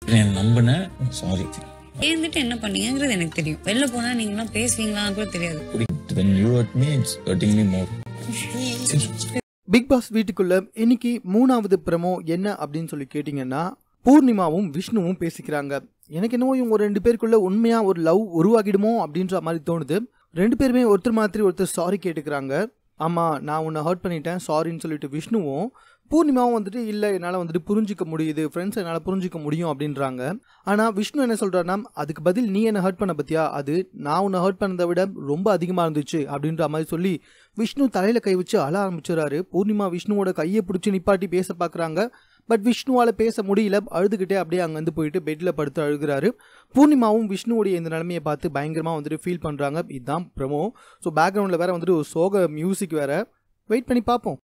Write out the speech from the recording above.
நம்பினேன். சாரி. சேர்ந்துட்டு என்ன பண்ணீங்கங்கிறது எனக்கு தெரியும். வெளில போனா நீங்களாம் பேசுவீங்களான்னு கூட தெரியாது. When you hurt me, it's hurting me more. Bigg Boss வீட்டுக்குள்ள இன்னைக்கு 3வது ப்ரோமோ என்ன அப்படின்னு சொல்லி கேட்டீங்கன்னா, பூர்ணிமாவும் விஷ்ணுவும் பேசிக்கிறாங்க. எனக்கு என்னவோ இவங்க 2 பேருக்குள்ள உண்மையா ஒரு லவ் உருவாகிடுமோ அப்படின்ற மாதிரி தோணுது. 2 பேருமே ஒருத்தர் மாதிரி ஒருத்தர் சாரி கேட்டுக்கிறாங்க. ஆமா, நான் உன்னை ஹர்ட் பண்ணிட்டேன் சாரின்னு சொல்லிட்டு விஷ்ணுவும், பூர்ணிமாவும் வந்துட்டு இல்லை என்னால் வந்துட்டு புரிஞ்சிக்க முடியுது, ஃப்ரெண்ட்ஸ் என்னால் புரிஞ்சிக்க முடியும் அப்படின்றாங்க. ஆனால் விஷ்ணு என்ன சொல்கிறாருன்னா, அதுக்கு பதில் நீ என்ன ஹர்ட் பண்ண பற்றியா, அது நான் உன்னை ஹர்ட் பண்ணதை விட ரொம்ப அதிகமாக இருந்துச்சு அப்படின்ற மாதிரி சொல்லி விஷ்ணு தலையில் கை வச்சு அழ ஆரம்பிச்சிடறாரு. பூர்ணிமா விஷ்ணுவோட கையை பிடிச்சி நிப்பாட்டி பேச பார்க்குறாங்க. பட் விஷ்ணுவால் பேச முடியல. அழுதுகிட்டே அப்படியே அங்கேருந்து போயிட்டு பெட்டில் படுத்து அழுகிறாரு. பூர்ணிமாவும் விஷ்ணுவோடைய இந்த நிலைமையை பார்த்து பயங்கரமாக வந்துட்டு ஃபீல் பண்ணுறாங்க. இதுதான் ப்ரோமோ. ஸோ பேக்ரவுண்டில் வேறு வந்துட்டு ஒரு சோக மியூசிக் வேறு. வெயிட் பண்ணி பார்ப்போம்.